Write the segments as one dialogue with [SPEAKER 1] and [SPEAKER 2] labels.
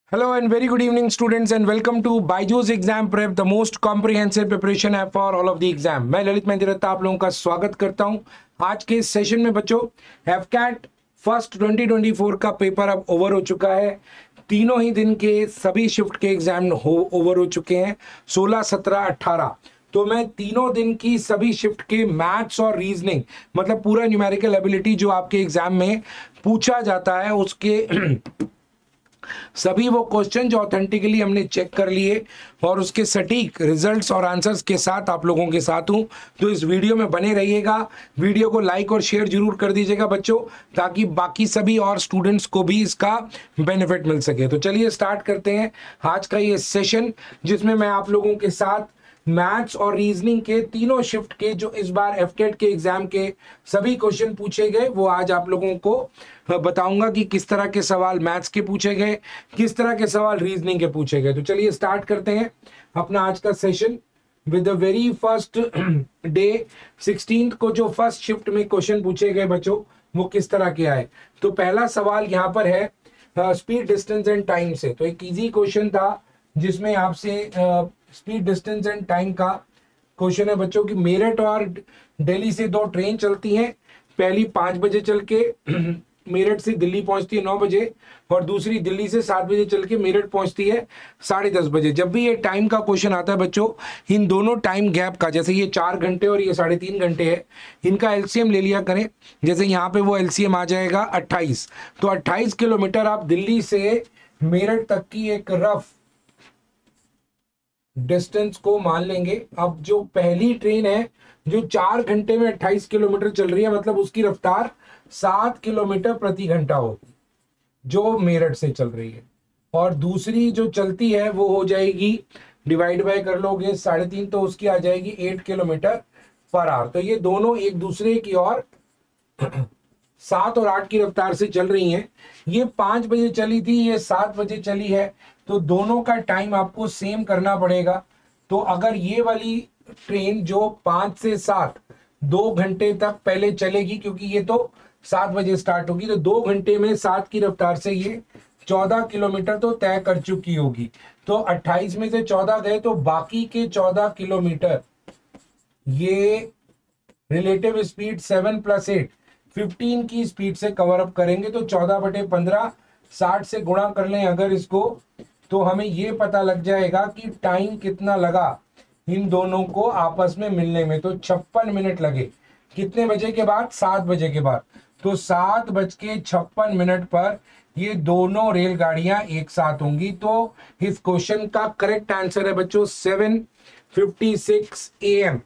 [SPEAKER 1] Hello and very good evening students and welcome to Byju's Exam Prep, the most comprehensive preparation app for all of the exam। मैं ललित मेहंदी रत्ता आप लोगों का स्वागत करता हूं। आज के इस सेशन में बच्चों हैवकैट फर्स्ट 2024 का पेपर अब ओवर हो चुका है। तीनों ही दिन के सभी शिफ्ट के एग्जाम ओवर हो चुके हैं, 16, 17, 18। तो मैं तीनों दिन की सभी शिफ्ट के मैथ्स और रीजनिंग मतलब पूरा न्यूमेरिकल एबिलिटी जो आपके एग्जाम में पूछा जाता है उसके सभी वो क्वेश्चन जो ऑथेंटिकली हमने चेक कर लिए और उसके सटीक रिजल्ट्स और आंसर्स के साथ आप लोगों के साथ हूं। तो इस वीडियो में बने रहिएगा, वीडियो को लाइक और शेयर जरूर कर दीजिएगा बच्चों, ताकि बाकी सभी और स्टूडेंट्स को भी इसका बेनिफिट मिल सके। तो चलिए स्टार्ट करते हैं आज का ये सेशन, जिसमें मैं आप लोगों के साथ मैथ्स और रीजनिंग के तीनों शिफ्ट के जो इस बार एफकेट के एग्जाम के सभी क्वेश्चन पूछे गए वो आज आप लोगों को बताऊंगा कि किस तरह के सवाल मैथ्स के पूछे गए, किस तरह के सवाल रीजनिंग के पूछे गए। तो चलिए स्टार्ट करते हैं अपना आज का session with the very first day 16 को जो फर्स्ट शिफ्ट में क्वेश्चन पूछे गए बच्चों वो किस तरह के आए। तो पहला सवाल यहाँ पर है स्पीड डिस्टेंस एंड टाइम से। तो एक इजी क्वेश्चन था जिसमें आपसे स्पीड डिस्टेंस एंड टाइम का क्वेश्चन है बच्चों कि मेरठ और दिल्ली से दो ट्रेन चलती हैं। पहली 5 बजे चल के मेरठ से दिल्ली पहुंचती है 9 बजे और दूसरी दिल्ली से 7 बजे चल के मेरठ पहुंचती है 10:30 बजे। जब भी ये टाइम का क्वेश्चन आता है बच्चों, इन दोनों टाइम गैप का, जैसे ये 4 घंटे और ये 3.5 घंटे है, इनका एलसीएम ले लिया करें। जैसे यहाँ पे वो एलसीएम आ जाएगा 28, तो 28 किलोमीटर आप दिल्ली से मेरठ तक की एक रफ डिस्टेंस को मान लेंगे। अब जो पहली ट्रेन है जो 4 घंटे में 28 किलोमीटर चल रही है, मतलब उसकी रफ्तार 7 किलोमीटर प्रति घंटा होगी जो मेरठ से चल रही है, और दूसरी जो चलती है वो हो जाएगी, डिवाइड बाय कर लोगे 3.5 तो उसकी आ जाएगी 8 किलोमीटर पर आवर। तो ये दोनों एक दूसरे की और 7 और 8 की रफ्तार से चल रही हैं। ये 5 बजे चली थी, ये 7 बजे चली है, तो दोनों का टाइम आपको सेम करना पड़ेगा। तो अगर ये वाली ट्रेन जो 5 से 7 2 घंटे तक पहले चलेगी, क्योंकि ये तो 7 बजे स्टार्ट होगी, तो 2 घंटे में 7 की रफ्तार से ये 14 किलोमीटर तो तय कर चुकी होगी। तो 28 में से 14 गए तो बाकी के 14 किलोमीटर ये रिलेटिव स्पीड 7 + 8 15 की स्पीड से कवर अप करेंगे। तो 14/15 60 से गुणा कर लें अगर इसको, तो हमें ये पता लग जाएगा कि टाइम कितना लगा इन दोनों को आपस में मिलने में। तो 56 मिनट लगे। कितने बजे के बाद? 7 बजे के बाद। तो 7:56 पर ये दोनों रेलगाड़ियां एक साथ होंगी। तो इस क्वेश्चन का करेक्ट आंसर है बच्चों 7:56 AM।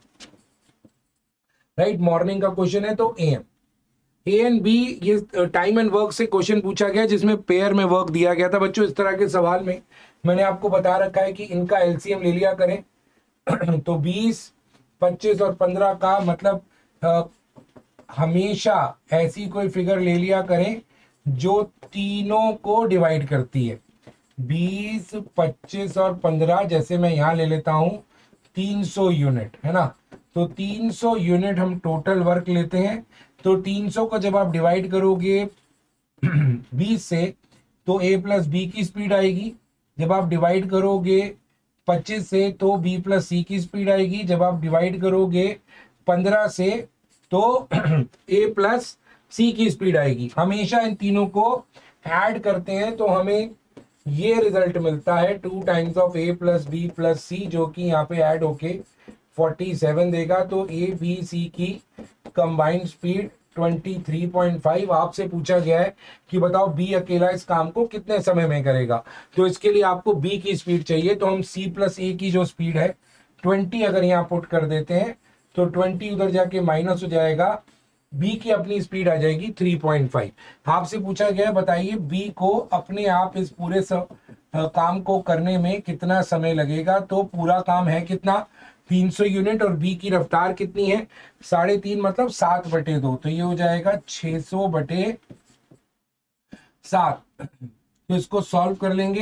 [SPEAKER 1] राइट, मॉर्निंग का क्वेश्चन है तो AM। ए एंड बी ये टाइम एंड वर्क से क्वेश्चन पूछा गया जिसमें पेयर में वर्क दिया गया था बच्चों। इस तरह के सवाल में मैंने आपको बता रखा है कि इनका एलसीएम ले लिया करें। तो 20, 25 और 15 का मतलब हमेशा ऐसी कोई फिगर ले लिया करें जो तीनों को डिवाइड करती है। 20, 25 और 15, जैसे मैं यहाँ ले लेता हूँ 300 यूनिट, है ना। तो 300 यूनिट हम टोटल वर्क लेते हैं। तो 300 को जब आप डिवाइड करोगे 20 से तो a + b की स्पीड आएगी। जब आप डिवाइड करोगे 25 से तो b + c की स्पीड आएगी। जब आप डिवाइड करोगे 15 से तो a + c की स्पीड आएगी। हमेशा इन तीनों को ऐड करते हैं तो हमें ये रिजल्ट मिलता है 2 times of a + b + c, जो कि यहाँ पे ऐड होके 47 देगा। तो a b c की कंबाइंड स्पीड 23.5। आपसे पूछा गया है कि बताओ बी अकेला इस काम को कितने समय में करेगा। तो इसके लिए आपको बी की स्पीड चाहिए, तो हम c + a की जो स्पीड है 20 अगर यहाँ पुट कर देते हैं तो 20 उधर जाके माइनस हो जाएगा, बी की अपनी स्पीड आ जाएगी 3.5। आपसे पूछा गया है बताइए बी को अपने आप इस पूरे काम को करने में कितना समय लगेगा। तो पूरा काम है कितना? 300 यूनिट, और बी की रफ्तार कितनी है? 3.5, मतलब 7/2। तो ये हो जाएगा 600/7। तो इसको सॉल्व कर लेंगे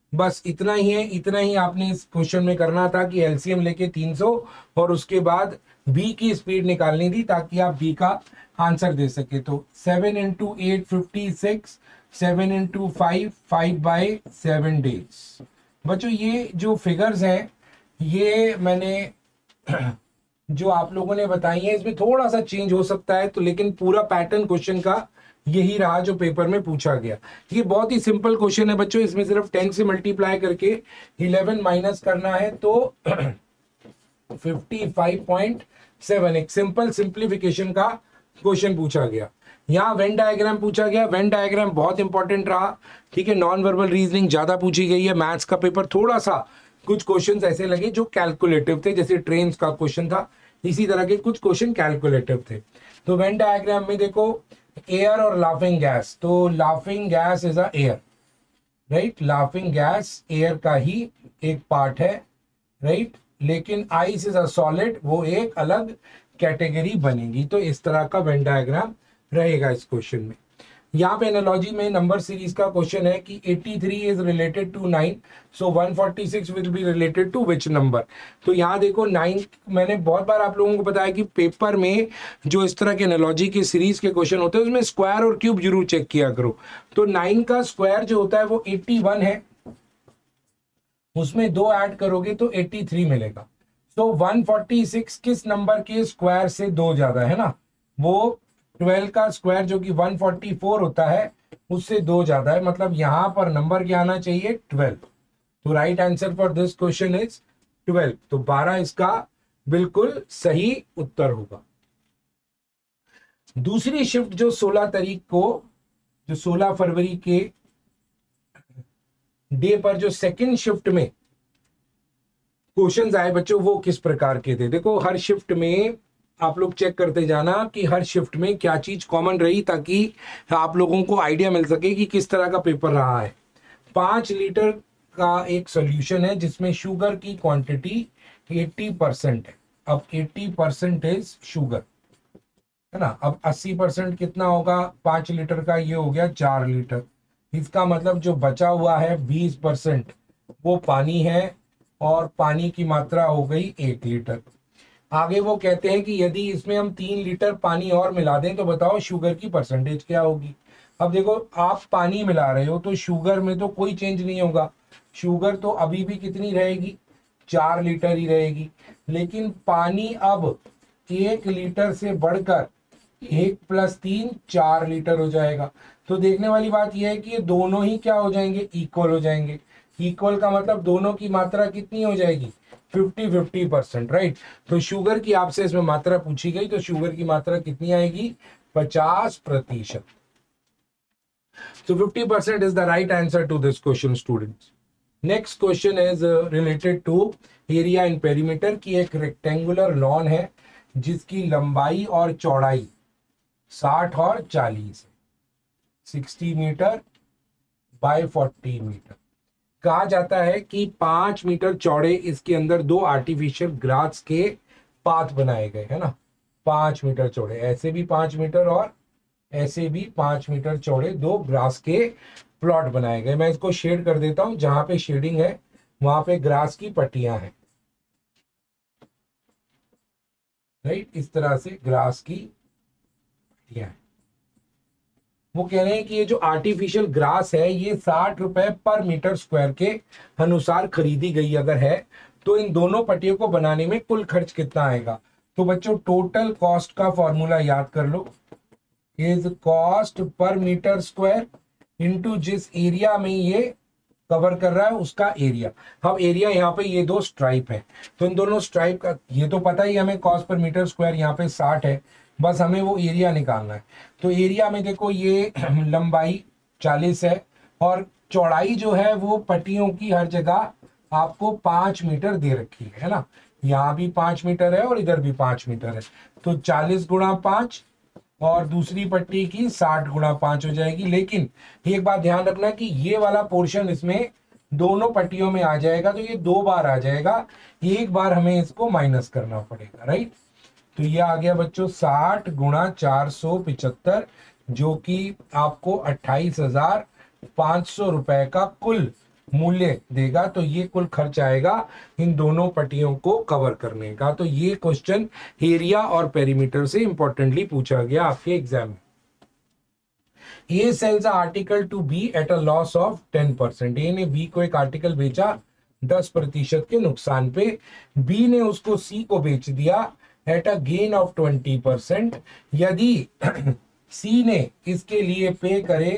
[SPEAKER 1] बस इतना ही है, इतना ही आपने इस क्वेश्चन में करना था कि एलसीएम लेके 300 और उसके बाद बी की स्पीड निकालनी थी ताकि आप बी का आंसर दे सके। तो 7 इंटू 8 56, 7 इंटू 5 5/7 डेज। बच्चों ये जो फिगर्स हैं ये मैंने जो आप लोगों ने बताई है इसमें थोड़ा सा चेंज हो सकता है, तो लेकिन पूरा पैटर्न क्वेश्चन का यही रहा जो पेपर में पूछा गया। ये बहुत ही सिंपल क्वेश्चन है बच्चों, इसमें सिर्फ 10 से मल्टीप्लाई करके 11 माइनस करना है तो 55.7, एक सिंपल सिंप्लीफिकेशन का क्वेश्चन पूछा गया। यहाँ वेन डायग्राम पूछा गया, वेन डायग्राम बहुत इंपॉर्टेंट रहा, ठीक है। नॉन वर्बल रीजनिंग ज्यादा पूछी गई है, मैथ्स का पेपर थोड़ा सा कुछ क्वेश्चंस ऐसे लगे जो कैलकुलेटिव थे, जैसे ट्रेन्स का क्वेश्चन था, इसी तरह के कुछ क्वेश्चन कैलकुलेटिव थे। तो वेन डायग्राम में देखो एयर और लाफिंग गैस, तो laughing gas is a air, right, laughing gas air का ही एक पार्ट है, राइट, लेकिन आइस इज अ सॉलिड, वो एक अलग कैटेगरी बनेगी। तो इस तरह का वेन डायग्राम रहेगा इस क्वेश्चन में। यहाँ पे एनालॉजी में नंबर सीरीज का क्वेश्चन है कि 83 is related to 9, so 146 will be related to which number. तो यहाँ देखो 9, मैंने बहुत बार आप लोगों को बताया कि पेपर में जो इस तरह के एनालॉजी के सीरीज के क्वेश्चन होते हैं उसमें स्क्वायर और क्यूब जरूर चेक किया करो। तो 9 का स्क्वायर जो होता है वो 81 है, उसमें 2 ऐड करोगे तो 83 मिलेगा। तो 146 किस नंबर के स्क्वायर से 2 ज्यादा है ना, वो 12 का स्क्वायर जो कि 144 होता है उससे 2 ज्यादा है, मतलब यहां पर नंबर क्या आना चाहिए 12। तो right answer for this question is 12। तो 12 इसका बिल्कुल सही उत्तर होगा। दूसरी शिफ्ट जो 16 तारीख को, जो 16 फरवरी के डे पर जो सेकंड शिफ्ट में क्वेश्चंस आए बच्चों वो किस प्रकार के थे। देखो हर शिफ्ट में आप लोग चेक करते जाना कि हर शिफ्ट में क्या चीज कॉमन रही, ताकि आप लोगों को आइडिया मिल सके कि किस तरह का पेपर रहा है। 5 लीटर का एक सॉल्यूशन है जिसमें शुगर की क्वांटिटी 80% है। अब 80% इज शुगर, है ना। अब 80% कितना होगा 5 लीटर का, ये हो गया 4 लीटर। इसका मतलब जो बचा हुआ है 20% वो पानी है, और पानी की मात्रा हो गई 1 लीटर। आगे वो कहते हैं कि यदि इसमें हम 3 लीटर पानी और मिला दें तो बताओ शुगर की परसेंटेज क्या होगी। अब देखो आप पानी मिला रहे हो तो शुगर में तो कोई चेंज नहीं होगा, शुगर तो अभी भी कितनी रहेगी 4 लीटर ही रहेगी, लेकिन पानी अब 1 लीटर से बढ़कर 1 + 3 4 लीटर हो जाएगा। तो देखने वाली बात यह है कि ये दोनों ही क्या हो जाएंगे, इक्वल हो जाएंगे। इक्वल का मतलब दोनों की मात्रा कितनी हो जाएगी 50-50%, राइट। तो शुगर की आपसे इसमें मात्रा पूछी गई, तो शुगर की मात्रा कितनी आएगी 50%। So 50% is the right answer to this question, students. Next question is related to area and perimeter की एक रेक्टेंगुलर लॉन है जिसकी लंबाई और चौड़ाई 60 और 40 है, 60 मीटर बाय 40 मीटर। कहा जाता है कि 5 मीटर चौड़े इसके अंदर 2 आर्टिफिशियल ग्रास के पाथ बनाए गए, है ना। 5 मीटर चौड़े, ऐसे भी 5 मीटर और ऐसे भी 5 मीटर चौड़े 2 ग्रास के प्लॉट बनाए गए। मैं इसको शेड कर देता हूं, जहां पे शेडिंग है वहां पे ग्रास की पट्टियां हैं, राइट। इस तरह से ग्रास की पट्टियां हैं। वो कह रहे हैं कि ये जो आर्टिफिशियल ग्रास है ये 60 रुपए पर मीटर स्क्वायर के अनुसार खरीदी गई अगर है तो इन दोनों पट्टियों को बनाने में कुल खर्च कितना आएगा। तो बच्चों टोटल कॉस्ट का फॉर्मूला याद कर लो, is cost per metre square into जिस एरिया में ये कवर कर रहा है उसका एरिया। अब एरिया यहाँ पे ये 2 स्ट्राइप है, तो इन दोनों स्ट्राइप का ये तो पता ही हमें कॉस्ट पर मीटर स्क्वायर यहाँ पे 60 है, बस हमें वो एरिया निकालना है। तो एरिया में देखो ये लंबाई 40 है और चौड़ाई जो है वो पट्टियों की हर जगह आपको 5 मीटर दे रखी है ना। यहाँ भी 5 मीटर है और इधर भी 5 मीटर है, तो 40 गुणा 5 और दूसरी पट्टी की 60 गुणा 5 हो जाएगी। लेकिन एक बात ध्यान रखना कि ये वाला पोर्शन इसमें दोनों पट्टियों में आ जाएगा, तो ये 2 बार आ जाएगा, एक बार हमें इसको माइनस करना पड़ेगा, राइट। तो ये आ गया बच्चों 60 गुणा 475, जो कि आपको 28,500 रुपए का कुल मूल्य देगा, तो ये कुल खर्च आएगा इन दोनों पट्टियों को कवर करने का। तो ये क्वेश्चन एरिया और पेरीमीटर से इंपॉर्टेंटली पूछा गया आपके एग्जाम में। A sells article to be at a loss of 10%। A ने बी को एक आर्टिकल बेचा 10% के नुकसान पे, बी ने उसको सी को बेच दिया एट अ गेन ऑफ 20%। यदि सी ने इसके लिए पे करे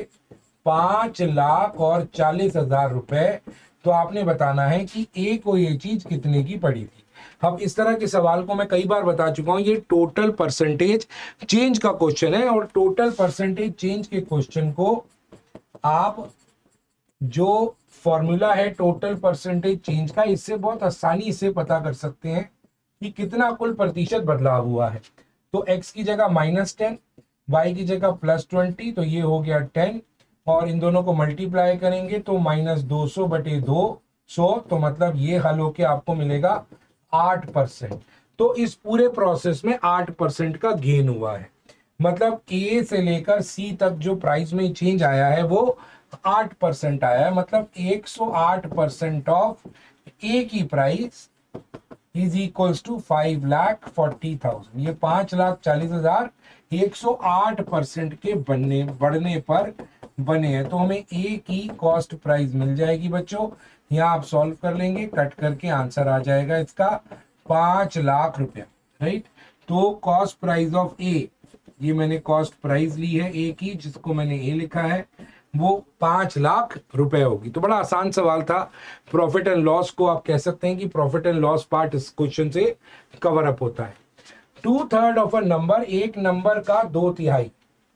[SPEAKER 1] 5,40,000 रुपए, तो आपने बताना है कि ए को ये चीज कितने की पड़ी थी। अब इस तरह के सवाल को मैं कई बार बता चुका हूं, ये टोटल परसेंटेज चेंज का क्वेश्चन है, और टोटल परसेंटेज चेंज के क्वेश्चन को आप जो फॉर्मूला है टोटल परसेंटेज चेंज का, इससे बहुत आसानी से पता कर सकते हैं कि कितना कुल प्रतिशत बदलाव हुआ है। तो x की जगह -10, y की जगह +20, तो ये हो गया 10, और इन दोनों को मल्टीप्लाई करेंगे तो -200/200, तो मतलब ये हल होके आपको मिलेगा 8%। तो इस पूरे प्रोसेस में 8% का गेन हुआ है। मतलब ए से लेकर सी तक जो प्राइस में चेंज आया है वो 8% आया है। मतलब 108% ऑफ ए की प्राइस इज इक्वल्स टू 5,40,000। ये 5,40,000 108% के बढ़ने पर बने हैं। तो हमें ए की कॉस्ट प्राइस मिल जाएगी बच्चों। यहाँ आप सॉल्व कर लेंगे, कट करके आंसर आ जाएगा इसका 5 लाख रुपया, राइट। तो कॉस्ट प्राइस ऑफ ए, ये मैंने कॉस्ट प्राइस ली है ए की, जिसको मैंने ए लिखा है, वो 5 लाख रुपए होगी। तो बड़ा आसान सवाल था। प्रॉफिट एंड लॉस को आप कह सकते हैं कि प्रॉफिट एंड लॉस पार्ट इस क्वेश्चन से कवर अप होता है। 2/3 ऑफ अ नंबर, एक नंबर का 2/3,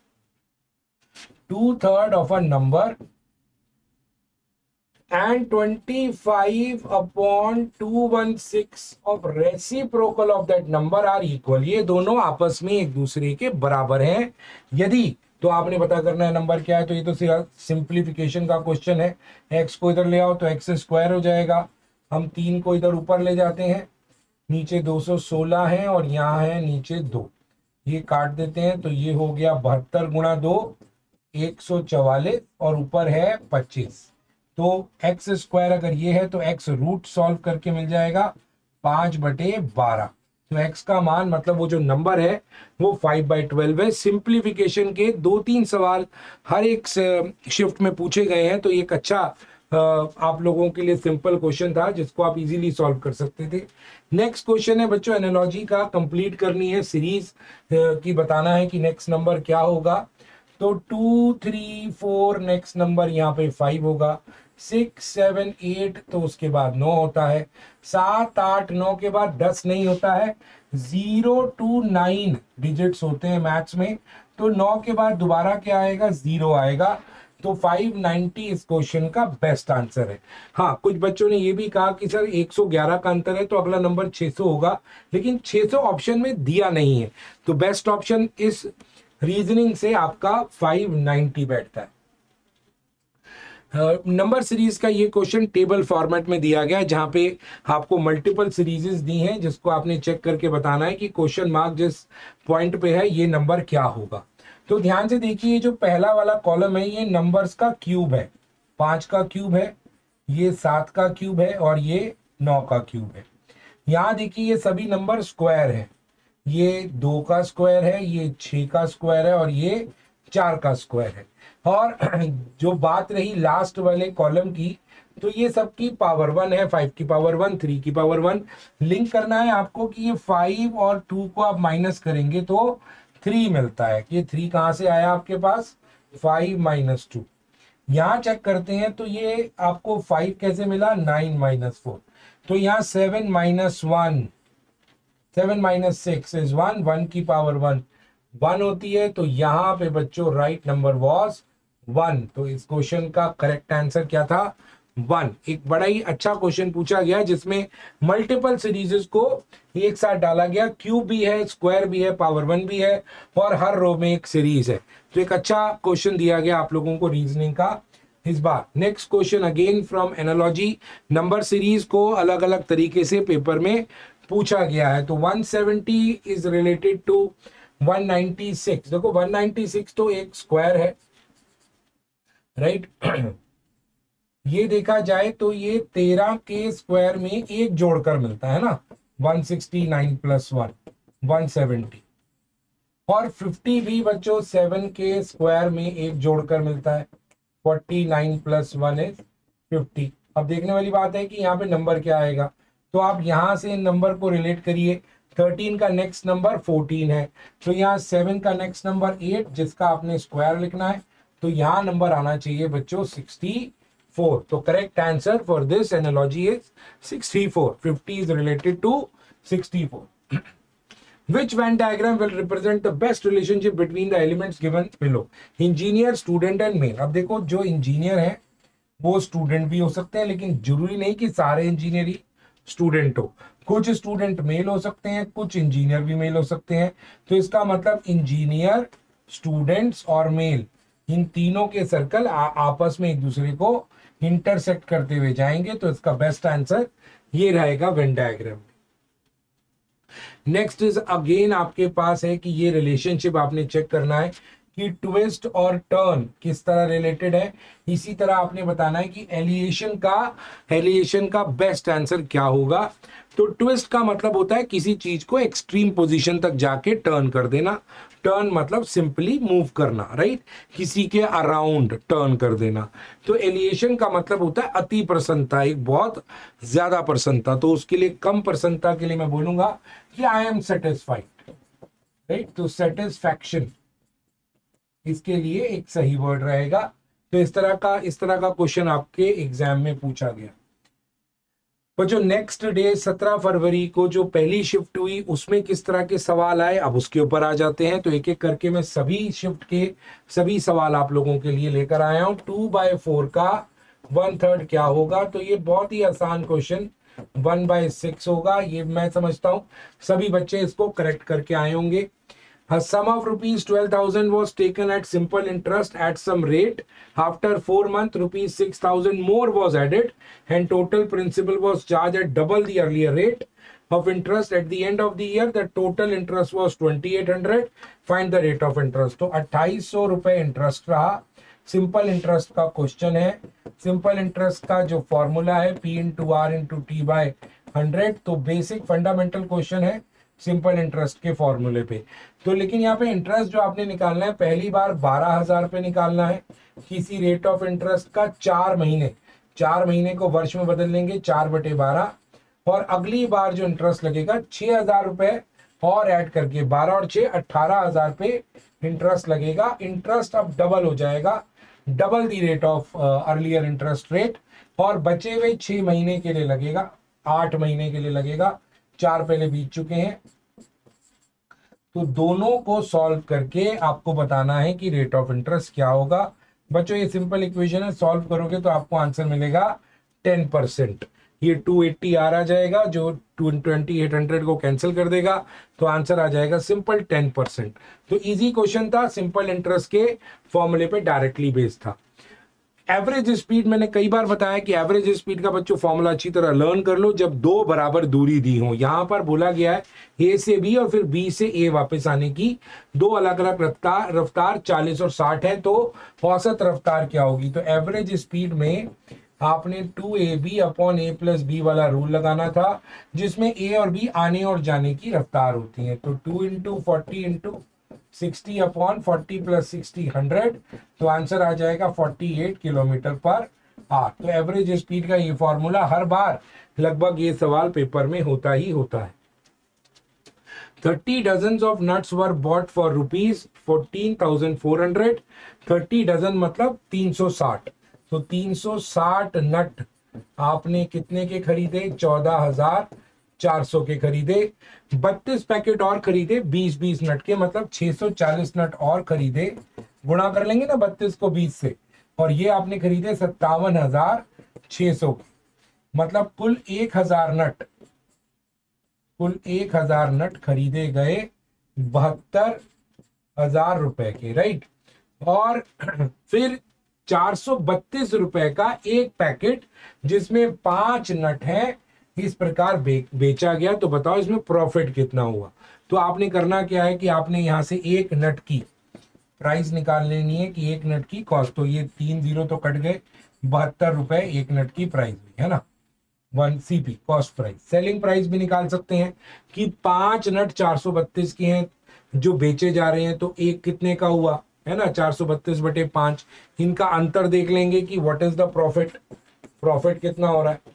[SPEAKER 1] 2/3 of a number and 25/216 of reciprocal of that number are equal। ये दोनों आपस में एक दूसरे के बराबर हैं यदि, तो आपने पता करना है नंबर क्या है। तो ये तो सिंप्लीफिकेशन का क्वेश्चन है। x को इधर ले आओ तो x² हो जाएगा। हम 3 को इधर ऊपर ले जाते हैं, नीचे 216 है और यहाँ है नीचे 2, ये काट देते हैं तो ये हो गया 72 × 2 144, और ऊपर है 25। तो x² अगर ये है तो x रूट सॉल्व करके मिल जाएगा 5/12। तो x का मान, मतलब वो जो नंबर है वो 5/12 है। सिंप्लीफिकेशन के 2-3 सवाल हर एक शिफ्ट में पूछे गए हैं, तो एक अच्छा आप लोगों के लिए सिंपल क्वेश्चन था जिसको आप इजीली सॉल्व कर सकते थे। नेक्स्ट क्वेश्चन है बच्चों एनालॉजी का, कंप्लीट करनी है सीरीज की, बताना है कि नेक्स्ट नंबर क्या होगा। तो 2, 3, 4, नेक्स्ट नंबर यहाँ पे 5 होगा। 6, 7, 8 तो उसके बाद 9 होता है। 7, 8, 9 के बाद 10 नहीं होता है। 0 to 9 डिजिट्स होते हैं मैथ्स में, तो 9 के बाद दोबारा क्या आएगा, 0 आएगा। तो 590 इस क्वेश्चन का बेस्ट आंसर है। हाँ, कुछ बच्चों ने ये भी कहा कि सर 111 का अंतर है तो अगला नंबर 600 होगा, लेकिन 600 ऑप्शन में दिया नहीं है, तो बेस्ट ऑप्शन इस रीजनिंग से आपका 590 बैठता है। नंबर सीरीज का ये क्वेश्चन टेबल फॉर्मेट में दिया गया है, जहां पे आपको मल्टीपल सीरीजेस दी हैं, जिसको आपने चेक करके बताना है कि क्वेश्चन मार्क जिस पॉइंट पे है ये नंबर क्या होगा। तो ध्यान से देखिए, जो पहला वाला कॉलम है ये नंबर्स का क्यूब है, 5 का क्यूब है, ये 7 का क्यूब है और ये 9 का क्यूब है। यहाँ देखिए ये सभी नंबर स्क्वायर है, ये 2 का स्क्वायर है, ये 6 का स्क्वायर है और ये 4 का स्क्वायर है। और जो बात रही लास्ट वाले कॉलम की, तो ये सब की पावर 1 है, 5 की पावर 1, 3 की पावर 1। लिंक करना है आपको कि ये 5 और 2 को आप माइनस करेंगे तो 3 मिलता है। ये 3 कहाँ से आया आपके पास, 5 - 2। यहाँ चेक करते हैं तो ये आपको 5 कैसे मिला, 9 - 4। तो यहाँ 7 - 1, 7 - 6 इज 1, 1 की पावर 1 होती है। तो यहाँ पे बच्चों राइट नंबर वॉज 1। तो इस क्वेश्चन का करेक्ट आंसर क्या था, 1। एक बड़ा ही अच्छा क्वेश्चन पूछा गया जिसमें मल्टीपल सीरीजेस को एक साथ डाला गया, क्यूब भी है, स्क्वायर भी है, पावर 1 भी है और हर रो में एक सीरीज है। तो एक अच्छा क्वेश्चन दिया गया आप लोगों को रीजनिंग का इस बार। Next question again from analogy, number series को अलग अलग तरीके से पेपर में पूछा गया है। तो 170 इज रिलेटेड टू 196। देखो 196 तो एक स्क्वायर है, राइट ये देखा जाए तो ये 13 के स्क्वायर में एक जोड़कर मिलता है ना, 169 प्लस 1 170, और 50 भी बच्चों 7 के स्क्वायर में एक जोड़कर मिलता है, 49 प्लस 1 इज 50। अब देखने वाली बात है कि यहाँ पे नंबर क्या आएगा, तो आप यहां से इन नंबर को रिलेट करिए। 13 का नेक्स्ट नंबर 14 है, तो यहाँ 7 का नेक्स्ट नंबर 8 जिसका आपने स्क्वायर लिखना है, तो यहाँ नंबर आना चाहिए बच्चों 64। तो correct answer for this analogy is 64। 50 is related to 64। Which Venn diagram will represent the best relationship between the elements given below? Engineer, student and male। अब देखो जो इंजीनियर है वो स्टूडेंट भी हो सकते हैं, लेकिन जरूरी नहीं कि सारे इंजीनियर ही स्टूडेंट हो। कुछ स्टूडेंट मेल हो सकते हैं, कुछ इंजीनियर भी मेल हो सकते हैं। तो इसका मतलब इंजीनियर, स्टूडेंट्स और मेल, इन तीनों के सर्कल आपस में एक दूसरे को इंटरसेक्ट करते हुए जाएंगे। तो इसका बेस्ट आंसर ये रहेगा Venn diagram. Next is again आपके पास है कि ये रिलेशनशिप आपने चेक करना है कि ट्विस्ट और टर्न किस तरह रिलेटेड है। इसी तरह आपने बताना है कि एलिएशन का बेस्ट आंसर क्या होगा। तो ट्विस्ट का मतलब होता है किसी चीज को एक्सट्रीम पोजीशन तक जाके टर्न कर देना। टर्न मतलब सिंपली मूव करना, राइट, किसी के अराउंड टर्न कर देना। तो एलिएशन का मतलब होता है अति प्रसन्नता, एक बहुत ज्यादा प्रसन्नता। तो उसके लिए कम प्रसन्नता के लिए मैं बोलूंगा कि आई एम सेटिस्फाइड, राइट। तो सेटिस्फैक्शन इसके लिए एक सही वर्ड रहेगा। तो इस तरह का क्वेश्चन आपके एग्जाम में पूछा गया। पर जो नेक्स्ट डे 17 फरवरी को जो पहली शिफ्ट हुई उसमें किस तरह के सवाल आए, अब उसके ऊपर आ जाते हैं। तो एक एक करके मैं सभी शिफ्ट के सभी सवाल आप लोगों के लिए लेकर आया हूं। 2/4 का 1/3 क्या होगा, तो ये बहुत ही आसान क्वेश्चन 1/6 होगा। ये मैं समझता हूं सभी बच्चे इसको करेक्ट करके आए होंगे। A sum of rupees 12,000 was taken at simple interest at some rate. After 4 months, rupees 6,000 more was added, and total principal was charged at double the earlier rate of interest. At the end of the year, the total interest was 2,800. Find the rate of interest. तो 2,800 रुपए interest रहा। Simple interest का question है। Simple interest का जो formula है P into R into T/100। तो basic fundamental question है सिंपल इंटरेस्ट के फॉर्मूले पे। तो लेकिन यहाँ पे इंटरेस्ट जो आपने निकालना है पहली बार 12,000 रुपये निकालना है किसी रेट ऑफ इंटरेस्ट का 4 महीने को वर्ष में बदल लेंगे 4/12। और अगली बार जो इंटरेस्ट लगेगा 6,000 रुपये और ऐड करके 12 और 6 18,000 पे इंटरेस्ट लगेगा। इंटरेस्ट अब डबल हो जाएगा, double the rate of earlier interest rate. और बचे हुए 6 महीने के लिए लगेगा, 8 महीने के लिए लगेगा, 4 पहले बीत चुके हैं। तो दोनों को सॉल्व करके आपको बताना है कि रेट ऑफ इंटरेस्ट क्या होगा। बच्चों ये सिंपल इक्वेशन है, सॉल्व करोगे तो आपको आंसर मिलेगा 10%। ये 280 आ जाएगा जो 2800 को कैंसिल कर देगा, तो आंसर आ जाएगा सिंपल 10%। तो इजी क्वेश्चन था, सिंपल इंटरेस्ट के फॉर्मूले पे डायरेक्टली बेस्ड था। एवरेज स्पीड मैंने कई बार बताया कि एवरेज स्पीड का बच्चों फॉर्मूला अच्छी तरह लर्न कर लो जब दो बराबर दूरी दी हो। यहां पर बोला गया है ए से बी और फिर बी से ए वापस आने की, दो अलग अलग रफ्तार 40 और 60 है, तो औसत रफ्तार क्या होगी। तो एवरेज स्पीड में आपने 2ab upon a plus B वाला रूल लगाना था, जिसमें ए और बी आने और जाने की रफ्तार होती है। तो 2 इंटू 40 इंटू 60 अपॉन 40 प्लस 60 100, तो आंसर आ जाएगा 48 किलोमीटर पर आवर। तो एवरेज स्पीड का ये फॉर्मूला हर बार लगभग ये सवाल पेपर में होता ही होता है। 30 dozen of nuts were bought for rupees 14,400। 30 dozen मतलब 360। तो 360 नट आपने कितने के खरीदे, 14,400 के खरीदे। 32 पैकेट और खरीदे 20-20 नट के, मतलब 640 नट और खरीदे। गुणा कर लेंगे ना 32 को 20 से, और ये आपने खरीदे 57,600 के, मतलब कुल 1,000 नट खरीदे गए 72,000 रुपए के, राइट। और फिर 432 रुपए का एक पैकेट जिसमें 5 नट है, इस प्रकार बेचा गया। तो बताओ इसमें प्रॉफिट कितना हुआ। तो आपने करना क्या है कि आपने यहां से एक नट की प्राइस निकाल लेनी है कि एक नट की कॉस्ट, तो ये 3 जीरो तो कट गए, 72 रुपए एक नट की प्राइस हुई है ना, 1 CP cost price. Selling price भी निकाल सकते हैं कि 5 नट 432 के हैं जो बेचे जा रहे हैं, तो एक कितने का हुआ है ना, 432/5। इनका अंतर देख लेंगे कि what is the profit, profit कितना हो रहा है,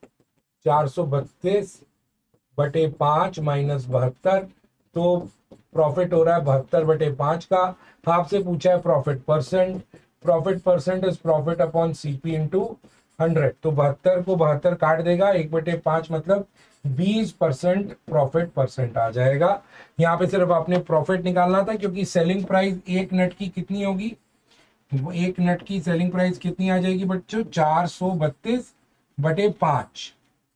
[SPEAKER 1] 432/5 माइनस 72, तो प्रॉफिट हो रहा है 72/5 का। आपसे पूछा है profit percent, profit percent is profit upon CP into 100, तो 72 को 72 काट देगा, 1/5 मतलब 20% प्रॉफिट परसेंट आ जाएगा। यहाँ पे सिर्फ आपने प्रॉफिट निकालना था, क्योंकि सेलिंग प्राइस एक नट की कितनी होगी, एक नट की सेलिंग प्राइस कितनी आ जाएगी बच्चों, 432/5,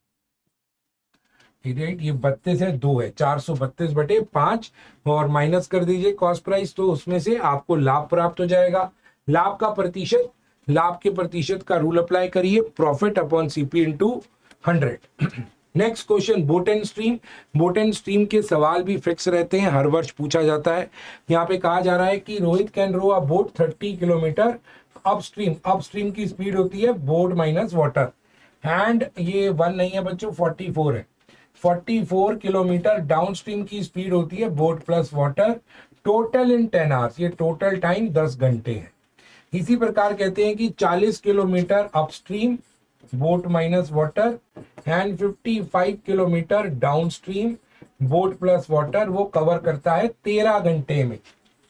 [SPEAKER 1] ठीक है, ये 32 है, 2 है, 432/5 और माइनस कर दीजिए कॉस्ट प्राइस, तो उसमें से आपको लाभ प्राप्त हो जाएगा। लाभ का प्रतिशत, लाभ के प्रतिशत का रूल अप्लाई करिए, profit upon CP into 100। Next question, boat and stream. Boat and stream के सवाल भी फिक्स रहते हैं, हर वर्ष पूछा जाता है। यहाँ पे कहा जा रहा है कि Rohit can row a boat 30 kilometre upstream, upstream की स्पीड होती है बोट माइनस वाटर, एंड ये 1 नहीं है बच्चों, 44 है, 44 किलोमीटर डाउनस्ट्रीम की स्पीड होती है boat plus water, total in 10 hours, ये टोटल टाइम 10 घंटे है। इसी प्रकार कहते हैं कि 40 kilometre upstream boat minus water and 55 kilometre downstream boat plus water, वो कवर करता है 13 घंटे में।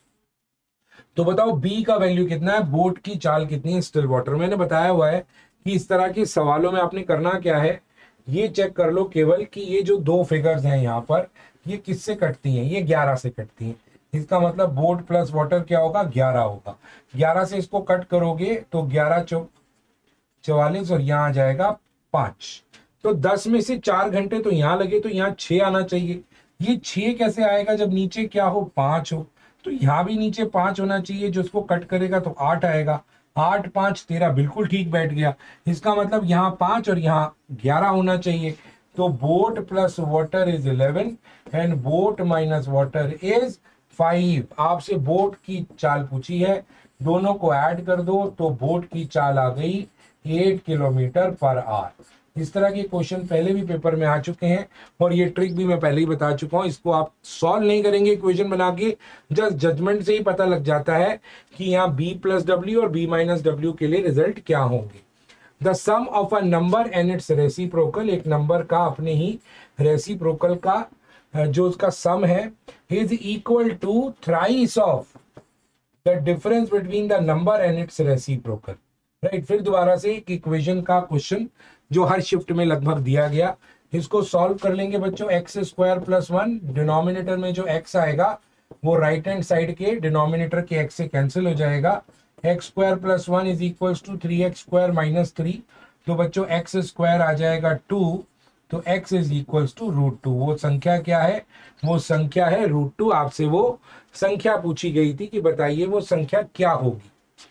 [SPEAKER 1] तो बताओ बी का वैल्यू कितना है, बोट की चाल कितनी है स्टिल वाटर। मैंने बताया हुआ है कि इस तरह के सवालों में आपने करना क्या है, ये चेक कर लो केवल कि ये जो दो फिगर्स हैं यहाँ पर, ये किससे कटती हैं, ये 11 से कटती हैं। इसका बोट प्लस वाटर क्या होगा, 11 होगा। 11 से इसको कट करोगे तो 11 चौक 44 और यहाँ आ जाएगा 5, तो 10 में से 4 घंटे तो यहाँ लगे, तो यहाँ 6 आना चाहिए। ये 6 कैसे आएगा जब नीचे क्या हो, 5 हो, तो यहाँ भी नीचे 5 होना चाहिए, जो इसको कट करेगा तो 8 आएगा। 8 5 13, बिल्कुल ठीक बैठ गया। इसका मतलब यहाँ 5 और यहाँ 11 होना चाहिए। तो boat plus water is 11 and boat minus water is 5। आपसे बोट की चाल पूछी है, दोनों को ऐड कर दो तो बोट की चाल आ गई 8 किलोमीटर पर आवर। इस तरह के क्वेश्चन पहले भी पेपर में आ चुके हैं और ये ट्रिक भी मैं पहले ही बता चुका हूं। इसको आप सॉल्व नहीं करेंगे इक्वेशन बना के, जस्ट जजमेंट से ही पता लग जाता है कि यहाँ b प्लस डब्ल्यू और b माइनस डब्ल्यू के लिए रिजल्ट क्या होंगे। The sum of a number and its reciprocal, एक नंबर का अपने ही रेसिप्रोकल का जो उसका सम है, is equal to thrice of the difference between the number and its reciprocal. Right, फिर दोबारा से एक इक्वेशन का क्वेश्चन जो हर शिफ्ट में लगभग दिया गया, इसको सॉल्व कर लेंगे बच्चों। एक्स स्क्वायर प्लस 1, डिनोमिनेटर में जो x आएगा वो राइट हैंड साइड के डिनोमिनेटर के x से कैंसिल हो जाएगा। X square plus 1 is equal to 3x square minus 3, तो बच्चों एक्स स्क्वायर आ जाएगा 2, तो x इज इक्वल टू √2। वो संख्या क्या है, वो संख्या है √2। आपसे वो संख्या पूछी गई थी कि बताइए वो संख्या क्या होगी।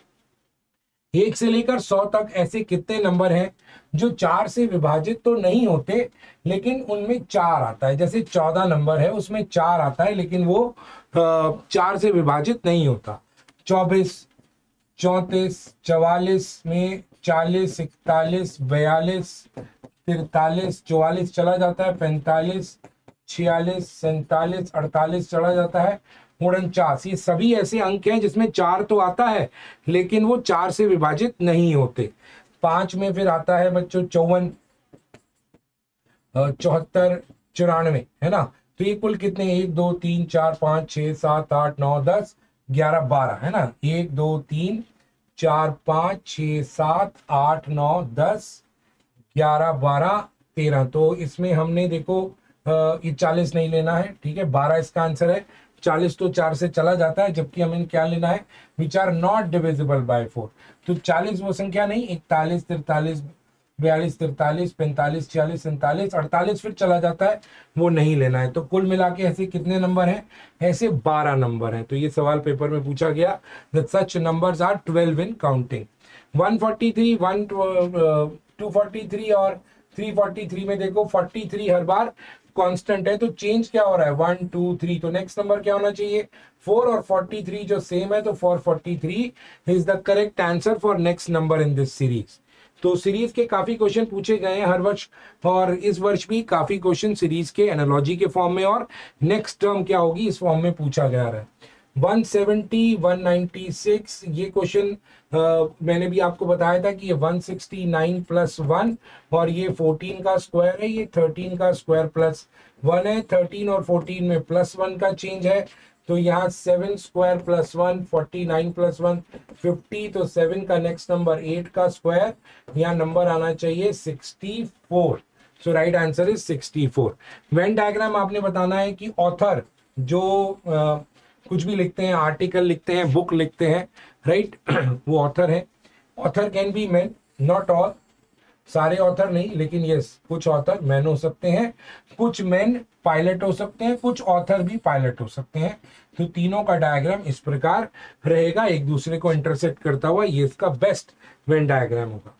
[SPEAKER 1] 1 से लेकर 100 तक ऐसे कितने नंबर हैं जो 4 से विभाजित तो नहीं होते लेकिन उनमें 4 आता है। जैसे 14 नंबर है, उसमें 4 आता है लेकिन वो 4 से विभाजित नहीं होता। 24, 34, 44 में 40, 41, 42, 43, 44 चला जाता है, 45, 46, 47, 48 चला जाता है, 49। ये सभी ऐसे अंक हैं जिसमें 4 तो आता है लेकिन वो 4 से विभाजित नहीं होते। 5 में फिर आता है बच्चों 54, 74, 94, है ना। तो ये कुल कितने, 1 2 3 4 5 6 7 8 9 10 11 12, है ना। 1 2 3 4 5 6 7 8 9 10 11 12 13। तो इसमें हमने देखो ये 40 नहीं लेना है, ठीक है, 12 इसका आंसर है। 40 तो 4 से चला जाता है, जबकि हमें क्या लेना है, which are not divisible by 4। तो 40 वो संख्या नहीं, 41, 43, 42, 43, 45, 46, 47, 48 फिर चला जाता है, वो नहीं लेना है। तो कुल मिला के ऐसे कितने नंबर हैं, ऐसे 12 नंबर हैं। तो ये सवाल पेपर में पूछा गया, that such numbers are 12 in counting. 143, 243 और 343 में देखो 43 हर बार कांस्टेंट है, तो चेंज क्या हो रहा है 1 2 3, तो नेक्स्ट नंबर क्या होना चाहिए 4 और 43 जो सेम है, तो 443 is the correct answer for next number in this series. तो सीरीज के काफी क्वेश्चन पूछे गए हैं हर वर्ष, और इस वर्ष भी काफी क्वेश्चन सीरीज के एनालॉजी के फॉर्म में और नेक्स्ट टर्म क्या होगी इस फॉर्म में पूछा गया है। 170 196 ये क्वेश्चन मैंने भी आपको बताया था कि ये 169 प्लस 1 और ये 14 का स्क्वायर है, ये 13 का स्क्वायर प्लस 1 है। 13 और 14 में प्लस 1 का चेंज है, तो यहाँ 7 स्क्वायर प्लस 1 49 प्लस 1 50, तो 7 का नेक्स्ट नंबर 8 का स्क्वायर, यहाँ नंबर आना चाहिए 64। So right answer is 64। Venn diagram आपने बताना है कि ऑथर जो कुछ भी लिखते हैं, आर्टिकल लिखते हैं, बुक लिखते हैं, राइट वो ऑथर है। Author can be man, not all, सारे ऑथर नहीं, लेकिन यस कुछ ऑथर मैन हो सकते हैं, कुछ मैन पायलट हो सकते हैं, कुछ ऑथर भी पायलट हो सकते हैं। तो तीनों का डायग्राम इस प्रकार रहेगा, एक दूसरे को इंटरसेक्ट करता हुआ, ये इसका बेस्ट वेन डायग्राम होगा।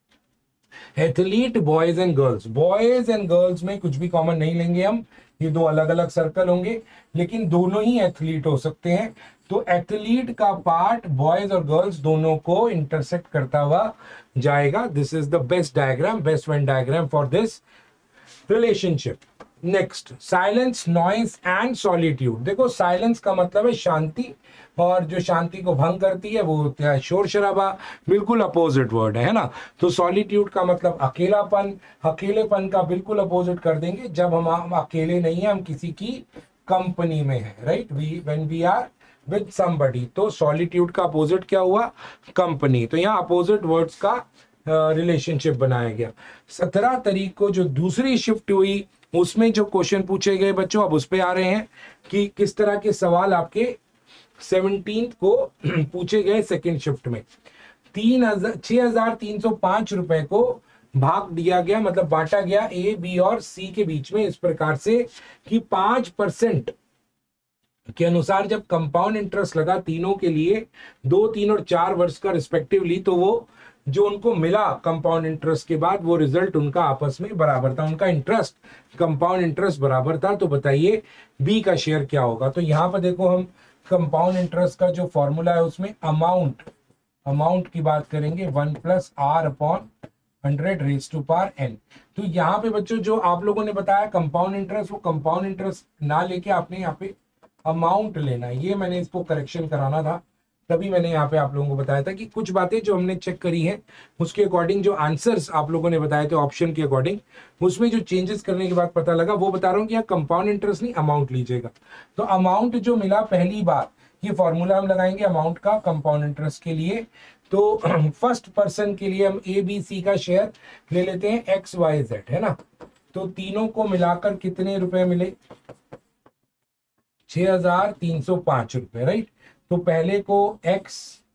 [SPEAKER 1] Athlete boys and girls, boys and girls में कुछ भी कॉमन नहीं लेंगे हम, ये दो अलग अलग सर्कल होंगे, लेकिन दोनों ही एथलीट हो सकते हैं। तो एथलीट का पार्ट बॉयज और गर्ल्स दोनों को इंटरसेक्ट करता हुआ जाएगा। This is the best diagram, best Venn diagram for this relationship. Next, silence, noise and solitude. देखो साइलेंस का मतलब है शांति, और जो शांति को भंग करती है वो होता है शोर शराबा, बिल्कुल अपोजिट वर्ड है ना। तो सॉलिट्यूड का मतलब अकेलापन, अकेलेपन का बिल्कुल अपोजिट कर देंगे जब हम अकेले नहीं है, हम किसी की कंपनी में है, right, when we are with somebody. तो सॉलिट्यूड का अपोजिट क्या हुआ, कंपनी। तो यहाँ अपोजिट वर्ड्स का रिलेशनशिप बनाया गया। 17 तारीख को जो दूसरी शिफ्ट हुई उसमें जो क्वेश्चन पूछे गए बच्चों, अब उस पे आ रहे हैं कि किस तरह के सवाल आपके 17 को पूछे गए सेकेंड शिफ्ट में। 6,305 रुपए को भाग दिया गया, मतलब बांटा गया ए बी और सी के बीच में इस प्रकार से कि 5% के अनुसार जब कंपाउंड इंटरेस्ट लगा तीनों के लिए 2, 3 और 4 वर्ष का रिस्पेक्टिवली, तो वो जो उनको मिला कंपाउंड इंटरेस्ट के बाद वो रिजल्ट उनका आपस में बराबर था, उनका इंटरेस्ट कंपाउंड इंटरेस्ट बराबर था। तो बताइए बी का शेयर क्या होगा। तो यहाँ पर देखो हम कंपाउंड इंटरेस्ट का जो फॉर्मूला है उसमें अमाउंट की बात करेंगे 1 + r/100⁻n। तो यहाँ पे बच्चों जो आप लोगों ने बताया कंपाउंड इंटरेस्ट, वो कंपाउंड इंटरेस्ट ना लेके आपने यहाँ पे अमाउंट लेना है। ये मैंने इसको करेक्शन कराना था, तभी मैंने यहाँ पे आप लोगों को बताया था कि कुछ बातें जो हमने चेक करी हैं उसके अकॉर्डिंग जो आंसर्स आप लोगों ने बताए थे ऑप्शन के अकॉर्डिंग, उसमें जो चेंजेस करने के बाद पता लगा, वो बता रहा हूँ कि यहाँ कंपाउंड इंटरेस्ट नहीं अमाउंट लीजिएगा। तो अमाउंट जो मिला पहली बार, ये फॉर्मूला हम लगाएंगे अमाउंट का कंपाउंड इंटरेस्ट के लिए। तो फर्स्ट पर्सन के लिए हम ए बी सी का शेयर ले लेते हैं XYZ, है ना। तो तीनों को मिलाकर कितने रुपए मिले, 6,305 रुपए, राइट। तो पहले को X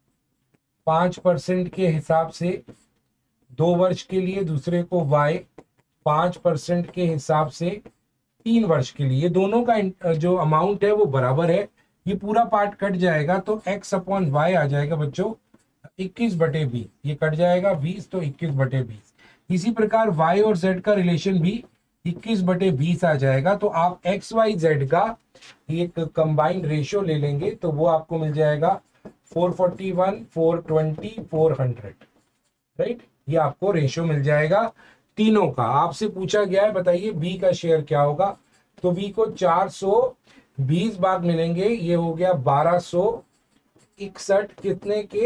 [SPEAKER 1] 5% के हिसाब से 2 वर्ष के लिए, दूसरे को Y 5% के हिसाब से 3 वर्ष के लिए। दोनों का जो अमाउंट है वो बराबर है, ये पूरा पार्ट कट जाएगा तो X/Y आ जाएगा बच्चों 21/20, ये कट जाएगा 20, तो 21/20। इसी प्रकार Y और Z का रिलेशन भी 21/20 आ जाएगा। तो आप XYZ का एक कंबाइंड रेशियो ले लेंगे तो वो आपको मिल जाएगा 441, 420, 400, राइट। ये आपको रेशियो मिल जाएगा तीनों का। आपसे पूछा गया है बताइए बी का शेयर क्या होगा। तो बी को 420 भाग मिलेंगे, ये हो गया 1261, कितने के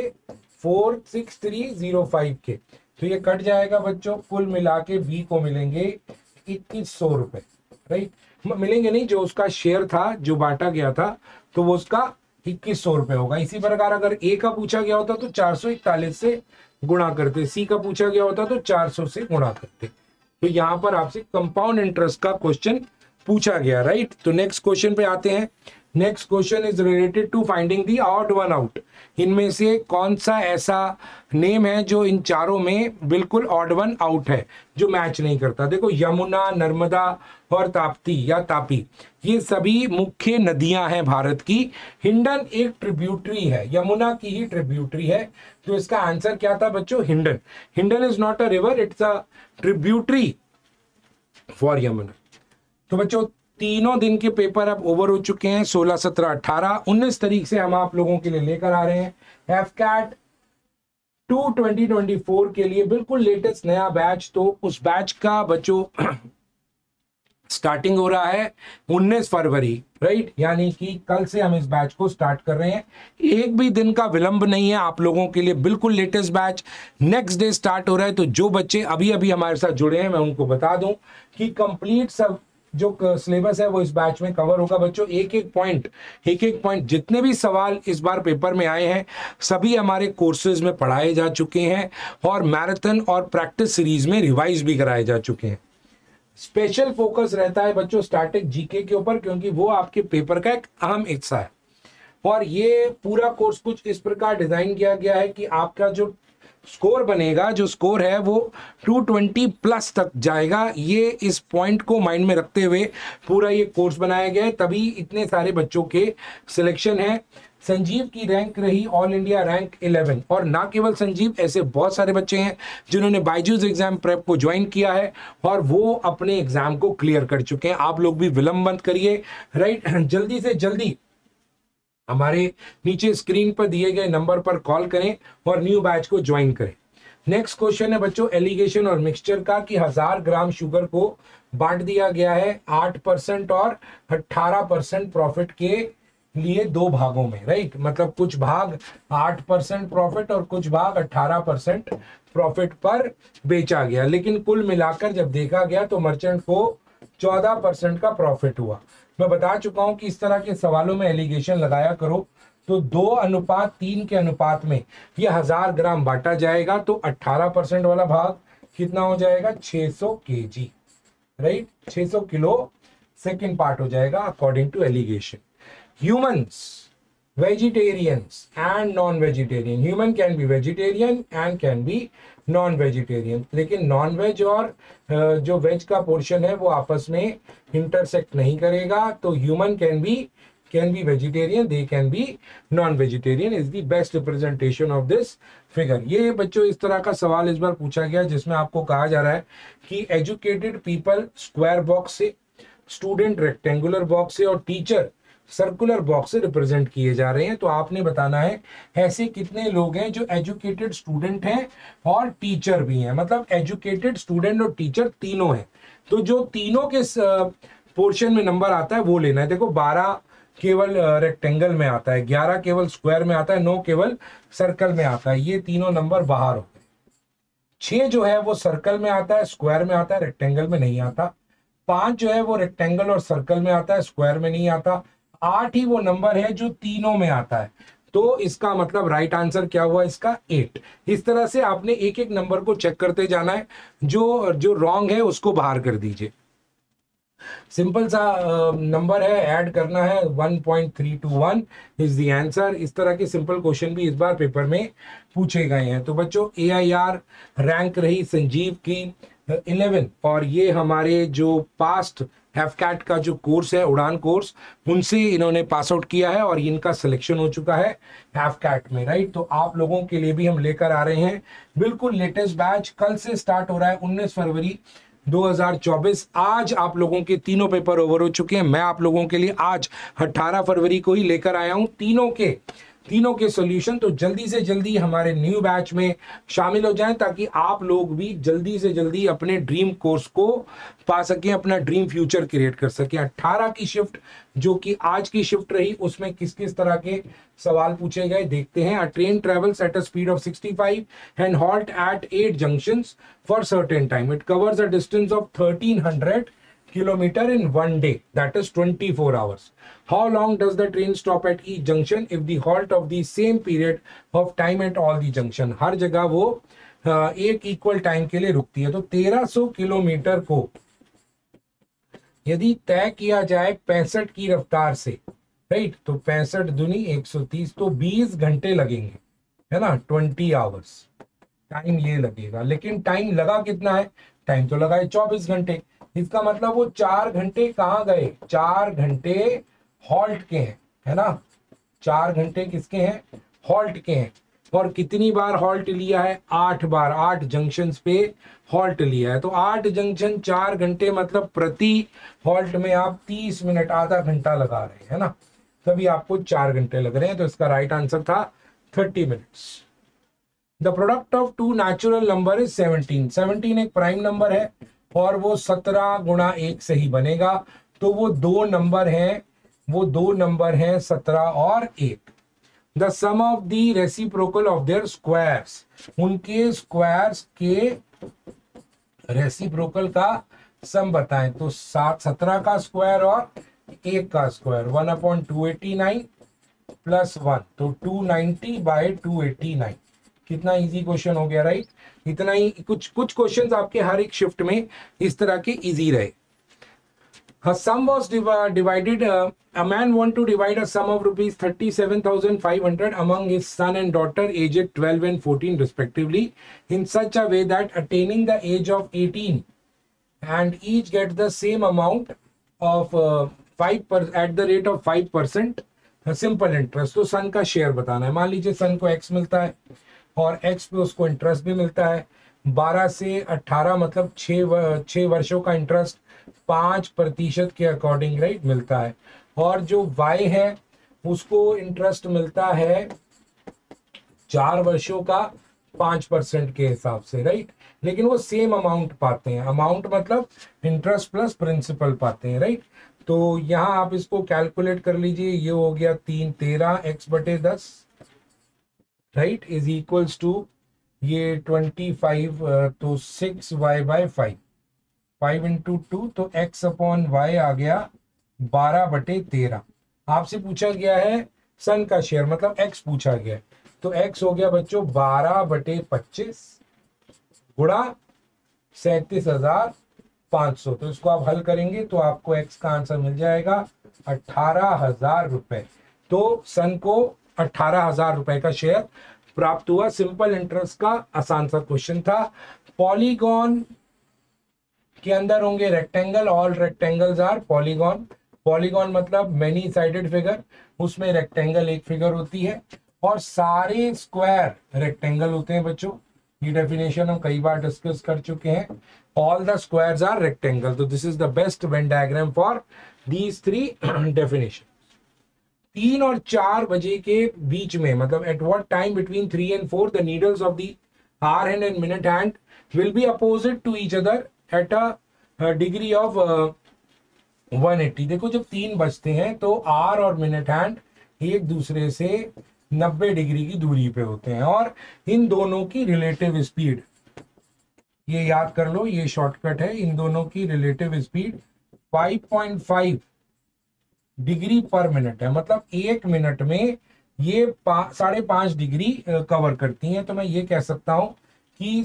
[SPEAKER 1] 46305 के। तो ये कट जाएगा बच्चों, कुल मिला के बी को मिलेंगे 2100 रुपए, राइट। मिलेंगे नहीं, जो उसका शेयर था जो बांटा गया था तो वो उसका 2100 रुपए होगा। इसी प्रकार अगर ए का पूछा गया होता तो 441 से गुणा करते, सी का पूछा गया होता तो 400 से गुणा करते। तो यहाँ पर आपसे कंपाउंड इंटरेस्ट का क्वेश्चन पूछा गया, राइट। तो नेक्स्ट क्वेश्चन पे आते हैं। Next question is related to finding the odd one out. इनमें से कौन सा ऐसा नेम है जो इन चारों में बिल्कुल ऑड वन आउट है, जो मैच नहीं करता। देखो यमुना, नर्मदा और ताप्ती या तापी, ये सभी मुख्य नदियां हैं भारत की। हिंडन एक ट्रिब्यूटरी है, यमुना की ही ट्रिब्यूटरी है। तो इसका आंसर क्या था बच्चों, Hindon. Hindon is not a river, it's a tributary for Yamuna. तो बच्चों तीनों दिन के पेपर अब ओवर हो चुके हैं। 16, 17, 18, 19 तारीख से हम आप लोगों के लिए लेकर आ रहे हैं एफकैट 2 2024 के लिए बिल्कुल लेटेस्ट नया बैच। तो उस बैच का बच्चों स्टार्टिंग हो रहा है 19 फरवरी, राइट, यानी कि कल से हम इस बैच को स्टार्ट कर रहे हैं। एक भी दिन का विलंब नहीं है आप लोगों के लिए, बिल्कुल latest batch next day start हो रहा है। तो जो बच्चे अभी अभी हमारे साथ जुड़े हैं मैं उनको बता दूं कि कंप्लीट सब जो सिलेबस है वो इस बैच में कवर होगा। बच्चों एक एक पॉइंट जितने भी सवाल इस बार पेपर में आए हैं सभी हमारे कोर्सेज में पढ़ाए जा चुके हैं और मैराथन और प्रैक्टिस सीरीज में रिवाइज भी कराए जा चुके हैं। स्पेशल फोकस रहता है बच्चों स्टैटिक जीके के ऊपर, क्योंकि वो आपके पेपर का एक अहम हिस्सा है। और ये पूरा कोर्स कुछ इस प्रकार डिजाइन किया गया है कि आपका जो स्कोर बनेगा, जो स्कोर है वो 220 प्लस तक जाएगा। ये इस पॉइंट को माइंड में रखते हुए पूरा ये कोर्स बनाया गया है, तभी इतने सारे बच्चों के सिलेक्शन है। संजीव की रैंक रही ऑल इंडिया रैंक 11, और ना केवल संजीव, ऐसे बहुत सारे बच्चे हैं जिन्होंने बायजूस एग्जाम प्रेप को ज्वाइन किया है और वो अपने एग्जाम को क्लियर कर चुके हैं। आप लोग भी विलंब मत करिए, राइट, जल्दी से जल्दी हमारे नीचे स्क्रीन पर दिए गए नंबर पर कॉल करें और न्यू बैच को ज्वाइन करें। नेक्स्ट क्वेश्चन है बच्चों एलिगेशन और मिक्सचर का, कि 1000 ग्राम शुगर को बांट दिया गया है 8% और 18% प्रॉफिट के लिए दो भागों में, राइट, मतलब कुछ भाग 8% प्रॉफिट और कुछ भाग 18% प्रॉफिट पर बेचा गया, लेकिन कुल मिलाकर जब देखा गया तो मर्चेंट को 14% का प्रॉफिट हुआ। मैं बता चुका हूं कि इस तरह के सवालों में एलिगेशन लगाया करो तो 2:3 के अनुपात में ये 1000 ग्राम बांटा जाएगा, तो 18% वाला भाग कितना हो जाएगा 600 kg, right, 600 kilo second part हो जाएगा according to alligation. Humans, vegetarians and non-vegetarian. Human can be vegetarian and can be non-vegetarian. लेकिन नॉन-वेज और जो वेज का पोर्शन है वो आपस में इंटरसेक्ट नहीं करेगा। तो human can be vegetarian, they can be non vegetarian is the best representation of this figure. ये बच्चों इस तरह का सवाल इस बार पूछा गया जिसमें आपको कहा जा रहा है कि एजुकेटेड पीपल स्क्वायर बॉक्स से, स्टूडेंट रेक्टेंगुलर बॉक्स से और टीचर सर्कुलर बॉक्स से रिप्रेजेंट किए जा रहे हैं। तो आपने बताना है ऐसे कितने लोग हैं जो एजुकेटेड स्टूडेंट हैं और टीचर भी हैं, मतलब एजुकेटेड स्टूडेंट और टीचर तीनों हैं। तो जो तीनों के पोर्शन में नंबर आता है वो लेना है। देखो 12 केवल रेक्टेंगल में आता है, 11 केवल स्क्वायर में आता है, 9 केवल सर्कल में आता है, ये तीनों नंबर बाहर हो गए। 6 जो है वो सर्कल में आता है, स्क्वायर में आता है, रेक्टेंगल में नहीं आता। 5 जो है वो रेक्टेंगल और सर्कल में आता है, स्क्वायर में नहीं आता। 8 ही वो नंबर है जो तीनों में आता है। तो इसका मतलब राइट आंसर क्या हुआ इसका 8। इस तरह से आपने एक एक नंबर को चेक करते जाना है, जो रॉन्ग है उसको बाहर कर दीजिए। सिंपल सा नंबर है, ऐड करना है, 1.321 इज द आंसर। इस तरह के सिंपल क्वेश्चन भी इस बार पेपर में पूछे गए हैं। तो बच्चों AIR रैंक रही संजीव की 11, और ये हमारे जो पास्ट एफकैट का जो कोर्स है उड़ान कोर्स, उनसे इन्होंने पास आउट किया है और इनका सिलेक्शन हो चुका है एफकैट में, राइट। तो आप लोगों के लिए भी हम लेकर आ रहे हैं बिल्कुल लेटेस्ट बैच, कल से स्टार्ट हो रहा है 19 फरवरी 2024। आज आप लोगों के तीनों पेपर ओवर हो चुके हैं। मैं आप लोगों के लिए आज 18 फरवरी को ही लेकर आया हूं तीनों के सॉल्यूशन। तो जल्दी से जल्दी हमारे न्यू बैच में शामिल हो जाएं ताकि आप लोग भी जल्दी से जल्दी अपने ड्रीम कोर्स को पा सकें, अपना ड्रीम फ्यूचर क्रिएट कर सकें। 18 की शिफ्ट जो कि आज की शिफ्ट रही उसमें किस किस तरह के सवाल पूछे गए देखते हैं। A train travels at a speed of 65 and halt at 8 junctions for certain time. It covers a distance of 1300 kilometer in 1 day, that is 24 hours. How long does the train stop at each junction if the halt of the same period of time at all the junction? हर जगह वो एक equal time के लिए रुकती है। तो 1300 kilometre को यदि तय किया जाए 65 की रफ्तार से, राइट, तो 65 दूनी 130, तो 20 घंटे लगेंगे, है ना, 20 आवर्स टाइम ये लगेगा। लेकिन टाइम लगा कितना है, टाइम तो लगा है 24 घंटे। इसका मतलब वो 4 घंटे कहाँ गए, 4 घंटे हॉल्ट के हैं, है ना, 4 घंटे किसके हैं, हॉल्ट के हैं। और कितनी बार हॉल्ट लिया है? 8 बार, 8 जंक्शंस पे हॉल्ट लिया है। तो 8 जंक्शन 4 घंटे, मतलब प्रति हॉल्ट में आप 30 मिनट, आधा घंटा लगा रहे हैं, है ना, तभी आपको 4 घंटे लग रहे हैं। तो इसका राइट आंसर था 30 minutes. The product of two natural number is 17। 17 एक प्राइम नंबर है और वो 17 गुणा 1 से ही बनेगा। तो वो दो नंबर हैं, 17 और 1। The sum of the reciprocal of their squares, उनके स्क्वायर्स के रेसिप्रोकल का सम बताएं। तो 17 का स्क्वायर और 1 का स्क्वायर 1/289 प्लस 1, तो 290/289। कितना इजी क्वेश्चन हो गया, राइट? इतना ही, कुछ क्वेश्चंस आपके हर एक शिफ्ट में इस तरह के इजी रहे। A sum was divided. A man want to divide a sum of rupees 37,500 among his son and daughter aged 12 and 14 respectively in such a way that attaining the age of 18 and each get the same amount of 5% at the rate of 5% simple interest. तो son का share बताना है। मान लीजिए सन को x मिलता है और एक्स पे उसको इंटरेस्ट भी मिलता है। 12 से 18 मतलब 6 वर्षों का इंटरेस्ट 5% के अकॉर्डिंग, राइट, मिलता है। और जो वाई है उसको इंटरेस्ट मिलता है 4 वर्षों का 5% के हिसाब से, राइट। लेकिन वो सेम अमाउंट पाते हैं। अमाउंट मतलब इंटरेस्ट प्लस प्रिंसिपल पाते हैं, राइट। तो यहाँ आप इसको कैलकुलेट कर लीजिए। ये हो गया 3 13 x/10, right, is equals to ये 25, तो 6y/5, 5 × 2, तो x/y आ गया 12/13। आपसे पूछा गया है सन का शेयर, मतलब x पूछा गया है। तो x हो गया बच्चों 12/25 गुणा 37,500। तो इसको आप हल करेंगे तो आपको x का आंसर मिल जाएगा 18,000 रुपए। तो सन को 18,000 रुपए का शेयर प्राप्त हुआ। सिंपल इंटरेस्ट का आसान सा क्वेश्चन था। पॉलीगॉन के अंदर होंगे rectangle, all rectangles are polygon. Polygon मतलब मेनी साइडेड फिगर, उसमें रेक्टेंगल एक फिगर होती है और सारे स्क्वायर रेक्टेंगल होते हैं बच्चों। ये डेफिनेशन हम कई बार डिस्कस कर चुके हैं। All the squares are rectangle. तो this is the best Venn diagram for these 3 definition. 3 और 4 बजे के बीच में, मतलब at what time between 3 and 4 the needles of the hour hand and minute hand will be opposite to each other at a degree of 180। देखो जब 3 बजते हैं तो आर और मिनट हैंड एक दूसरे से 90 डिग्री की दूरी पे होते हैं और इन दोनों की रिलेटिव स्पीड, ये याद कर लो, ये शॉर्टकट है। इन दोनों की relative speed 5.5 degree per minute है। मतलब 1 मिनट में ये 5.5 डिग्री कवर करती हैं। तो मैं ये कह सकता हूं कि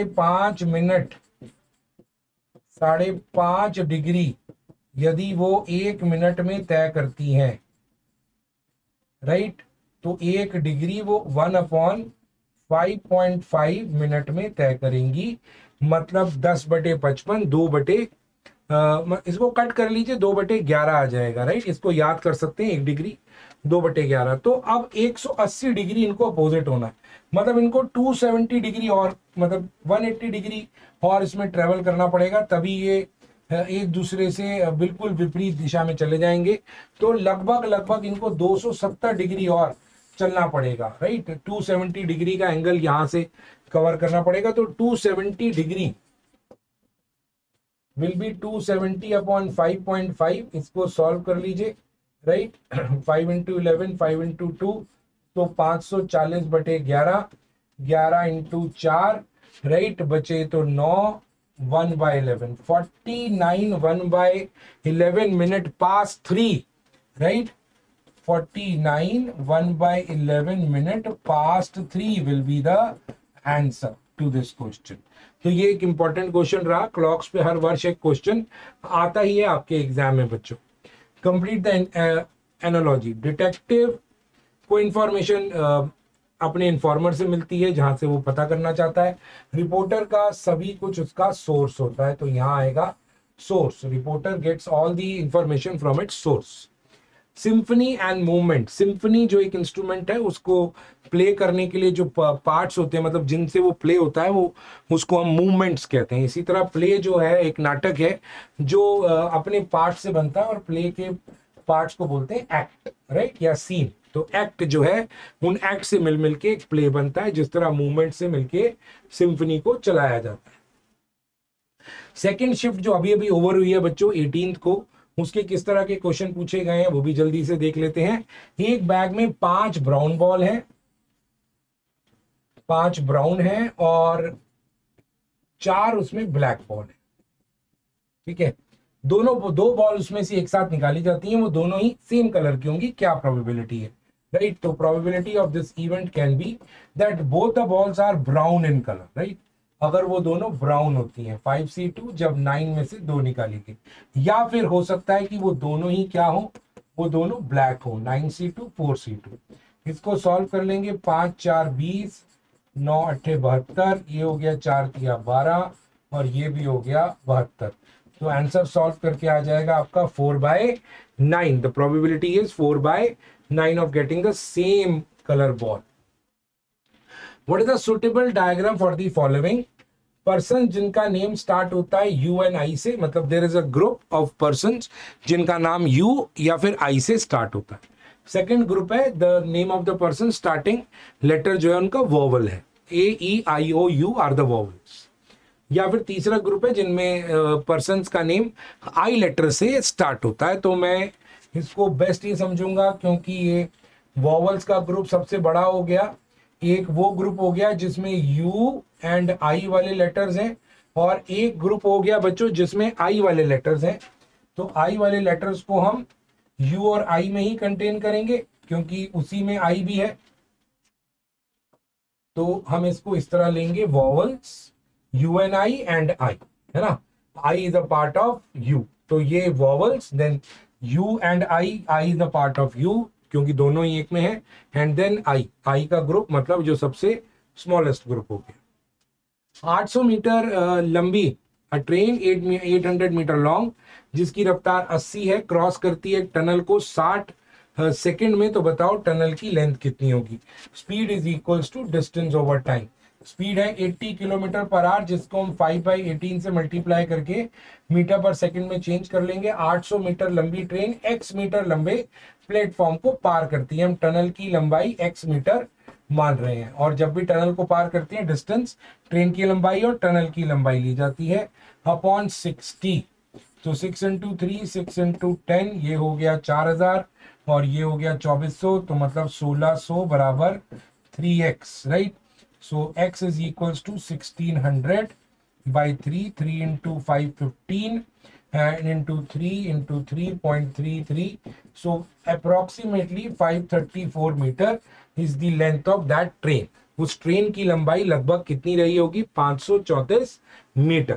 [SPEAKER 1] 5.5 डिग्री यदि वो 1 मिनट में तय करती हैं, राइट, तो 1 डिग्री वो 1/5.5 मिनट में तय करेंगी। मतलब 10/55, 2 इसको कट कर लीजिए, 2/11 आ जाएगा, राइट। इसको याद कर सकते हैं, 1 डिग्री 2/11। तो अब 180 डिग्री इनको अपोजिट होना है। मतलब इनको 270 डिग्री और मतलब 180 डिग्री और इसमें ट्रेवल करना पड़ेगा, तभी ये एक दूसरे से बिल्कुल विपरीत दिशा में चले जाएंगे। तो लगभग इनको 270 डिग्री और चलना पड़ेगा, राइट। 270 डिग्री का एंगल यहां से कवर करना पड़ेगा। तो 270 डिग्री विल बी 270/5.5। इसको सॉल्व कर लीजिए, राइट। 5 × 11, 5 × 2, तो 540/11, 11 × 4, राइट, बचे तो 9, 1/11, 49 1/11 minute past 3, right. 49 1/11 minute past 3 will be the answer to this question। तो ये एक इंपॉर्टेंट क्वेश्चन रहा। क्लॉक्स पे हर वर्ष एक क्वेश्चन आता ही है आपके एग्जाम में बच्चों। Complete the analogy. डिटेक्टिव को इंफॉर्मेशन अपने इन्फॉर्मर से मिलती है जहां से वो पता करना चाहता है। रिपोर्टर का सभी कुछ उसका सोर्स होता है, तो यहाँ आएगा source. Reporter gets all the information from its source. Symphony and movement. Symphony जो एक इंस्ट्रूमेंट है उसको प्ले करने के लिए जो पार्ट्स होते हैं, मतलब जिनसे वो प्ले होता है, वो उसको हम मूवमेंट्स कहते हैं। इसी तरह प्ले जो है एक नाटक है जो अपने पार्ट से बनता है, और प्ले के पार्ट्स को बोलते हैं एक्ट, राइट, या सीन। तो एक्ट जो है उन एक्ट से मिल के एक प्ले बनता है, जिस तरह मूवमेंट से मिलके सिम्फनी को चलाया जाता है। सेकेंड शिफ्ट जो अभी अभी ओवर हुई है बच्चों 18th को, उसके किस तरह के क्वेश्चन पूछे गए हैं वो भी जल्दी से देख लेते हैं। एक बैग में 5 ब्राउन बॉल हैं, 5 ब्राउन हैं और 4 उसमें ब्लैक बॉल है। ठीक है, दो बॉल उसमें से एक साथ निकाली जाती हैं, वो दोनों ही सेम कलर की होंगी। क्या प्रोबेबिलिटी है, राइट? तो probability of this event can be that both the balls are brown in colour, right? अगर वो दोनों ब्राउन होती हैं, 5C2 जब 9 में से 2 निकाली गई, या फिर हो सकता है कि वो दोनों ही क्या हो, वो दोनों ब्लैक हो, 9C2 4C2। इसको सॉल्व कर लेंगे। 5 4 20, 9 8 72, ये हो गया 4 3 12 और ये भी हो गया 72। तो आंसर सॉल्व करके आ जाएगा आपका 4/9। The probability is 4/9 of getting the same colour ball. What is the suitable diagram for the following? Person जिनका नेम स्टार्ट होता है यू एंड आई से, मतलब there is a group of person जिनका नाम यू या फिर आई से स्टार्ट होता है। सेकेंड ग्रुप है the name of the person starting letter जो है उनका वोवल है, AEIOU आर द वोवल्स। या फिर तीसरा ग्रुप है जिनमें पर्सन्स का नेम आई लेटर से स्टार्ट होता है। तो मैं इसको बेस्ट ये समझूंगा क्योंकि ये वोवल्स का ग्रुप सबसे बड़ा हो गया। एक वो ग्रुप हो गया जिसमें यू एंड आई वाले लेटर्स हैं, और एक ग्रुप हो गया बच्चों जिसमें आई वाले लेटर्स हैं। तो आई वाले लेटर्स को हम यू और आई में ही कंटेन करेंगे क्योंकि उसी में आई भी है। तो हम इसको इस तरह लेंगे, vowels U and I and I, है ना? I is a part of U, तो ये vowels, then U and I is a part of U क्योंकि दोनों ही एक में है, एंड देन आई का ग्रुप मतलब जो सबसे स्मॉलेस्ट ग्रुप हो गया। 800 मीटर लंबी ट्रेन 800 मीटर लॉन्ग जिसकी रफ्तार 80 है, क्रॉस करती है टनल को 60 सेकेंड में। तो बताओ टनल की लेंथ कितनी होगी? Speed is equals to distance over time. Speed है 80 किलोमीटर पर आवर, जिसको हम 5/18 से मल्टीप्लाई करके मीटर पर सेकंड में चेंज कर लेंगे। 800 मीटर लंबी ट्रेन x मीटर लंबे प्लेटफॉर्म को पार करती है। हम टनल की लंबाई x मीटर मान रहे हैं, और जब भी टनल को पार करती है डिस्टेंस ट्रेन की लंबाई और टनल की लंबाई ली जाती है अपॉन 60। तो 6 × 3 6 × 10 ये हो गया 4000 और ये हो गया 2400, तो मतलब 1600 बराबर 3x, right? So x is equals to 1600/3, 3 × 5 15 and into 3 × 3.33. So approximately 534 meter is the length of that train. उस ट्रेन की लंबाई लगभग कितनी रही होगी? 534 मीटर।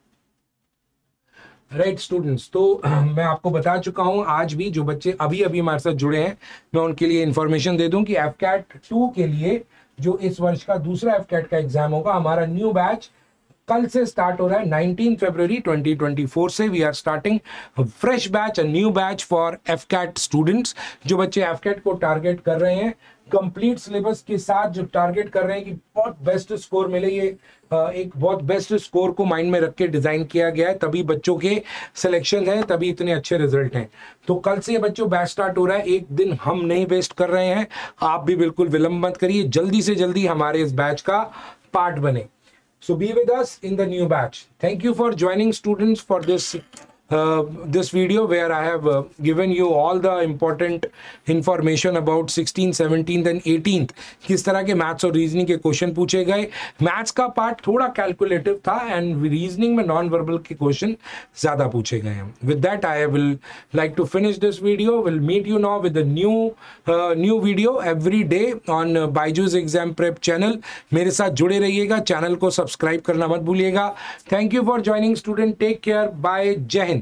[SPEAKER 1] राइट स्टूडेंट्स, तो मैं आपको बता चुका हूं, आज भी जो बच्चे अभी अभी हमारे साथ जुड़े हैं मैं उनके लिए इंफॉर्मेशन दे दूं कि FCAT 2 के लिए जो इस वर्ष का दूसरा FCAT का एग्जाम होगा, हमारा न्यू बैच कल से स्टार्ट हो रहा है। 19 फरवरी 2024 से we are starting fresh batch, a new batch for FCAT students. जो बच्चे FCAT को टारगेट कर रहे हैं कंप्लीट सिलेबस के साथ, जो टारगेट कर रहे हैं कि बहुत बेस्ट स्कोर मिले, ये एक बहुत बेस्ट स्कोर को माइंड में रख के डिजाइन किया गया है, तभी बच्चों के सिलेक्शन हैं, तभी इतने अच्छे रिजल्ट हैं। तो कल से बच्चों बैच स्टार्ट हो रहा है, एक दिन हम नहीं वेस्ट कर रहे हैं, आप भी बिल्कुल विलंब मत करिए, जल्दी से जल्दी हमारे इस बैच का पार्ट बने। So be with us in the new batch. Thank you for joining students for this video where I have given you all the important information about 16th, 17th and 18th किस तरह के maths और reasoning के question पूछे गए। Maths का part थोड़ा calculative था एंड रीजनिंग में नॉन वर्बल के क्वेश्चन ज्यादा पूछे गए हैं। With that I will like to finish this video, will meet you now with new video every day on Byju's exam prep channel. मेरे साथ जुड़े रहिएगा, चैनल को सब्सक्राइब करना मत भूलिएगा। Thank you for joining student, take care, bye, जय हिंद।